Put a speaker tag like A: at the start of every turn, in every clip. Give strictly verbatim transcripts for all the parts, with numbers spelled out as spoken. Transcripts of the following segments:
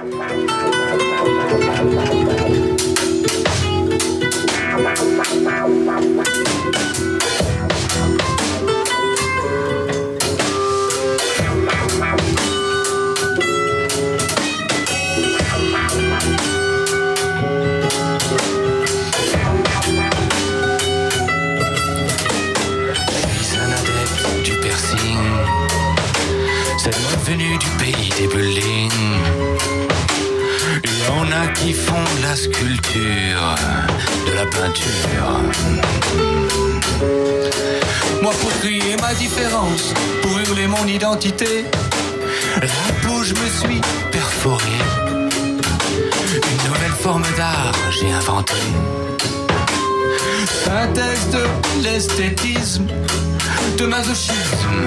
A: Venu du pays des buildings, il y en a qui font de la sculpture, de la peinture. Moi pour crier ma différence, pour hurler mon identité, la peau je me suis perforé. Une nouvelle forme d'art j'ai inventé. Synthèse de l'esthétisme, de masochisme.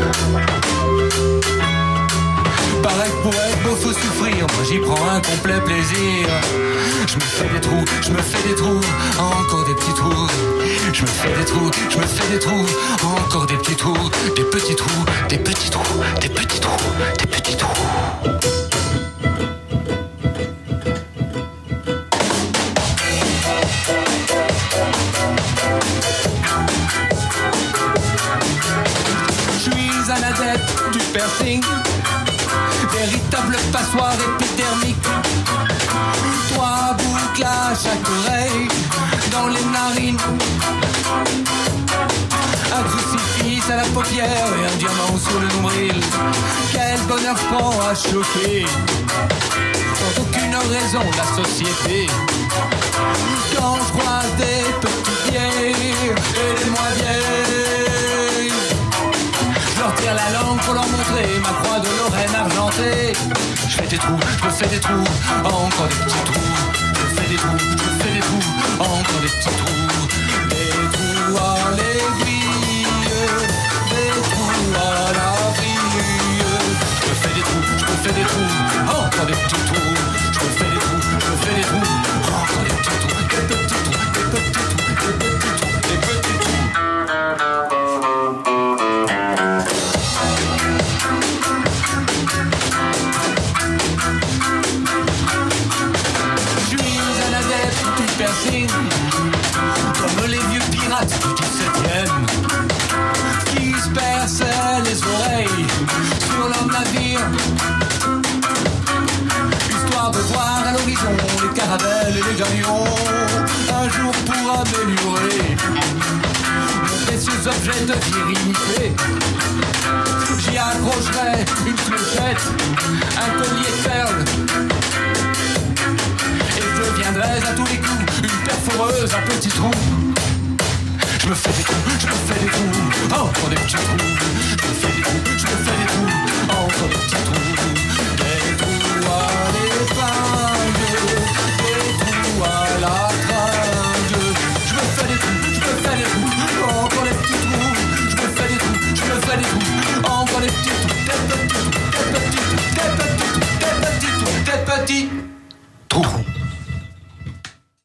A: Paraît que pour être beau faut souffrir, moi j'y prends un complet plaisir. Je me fais des trous, je me fais des trous, encore des petits trous. Je me fais des trous, je me fais des trous, encore des petits trous, des petits trous, des petits trous, des petits trous, des petits trous. Je suis un adepte du piercing, véritable passoire épidermique. Trois boucles à chaque oreille, dans les narines. Un crucifix à la paupière et un diamant sur le nombril. Quel bonheur je prends à choquer, sans aucune raison la société. Quand je croise des petits vieilles et des moins vieilles, je leur tire la langue pour leur montrer ma croix de Lorraine argentée. Je fais des trous, je me fais des trous, encore des petits trous. Je fais des trous, je me fais des trous, encore des petits trous. Des trous à l'aiguille, des trous à la vrille. Je me fais des trous, je me fais des trous, encore des petits trous. Je me fais des trous, je me fais des trous, encore des petits trous. Des petits trous, des petits trous, des petits trous, des petits trous. Comme les vieux pirates du dix-septième qui se perçaient les oreilles sur leur navire, histoire de voir à l'horizon les caravelles et les galions. Un jour pour améliorer mon précieux objet de virilité, j'y accrocherai une clochette, un collier de perles, et je deviendrai à tous les coups une perforeuse, un petit trou. Je me fais des trous, je me fais des trous, encore des petits trous.